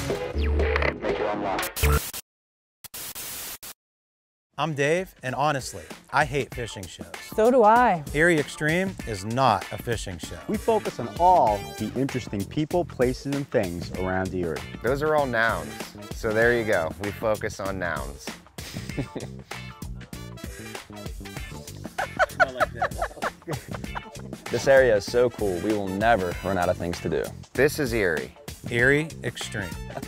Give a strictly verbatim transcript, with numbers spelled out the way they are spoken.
I'm Dave, and honestly, I hate fishing shows. So do I. Erie Extreme is not a fishing show. We focus on all the interesting people, places, and things around Erie. Those are all nouns, so there you go. We focus on nouns. This area is so cool, we will never run out of things to do. This is Erie. Erie Extreme.